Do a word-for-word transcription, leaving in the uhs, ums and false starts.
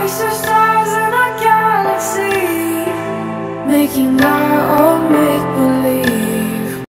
waste of stars in a galaxy, making our own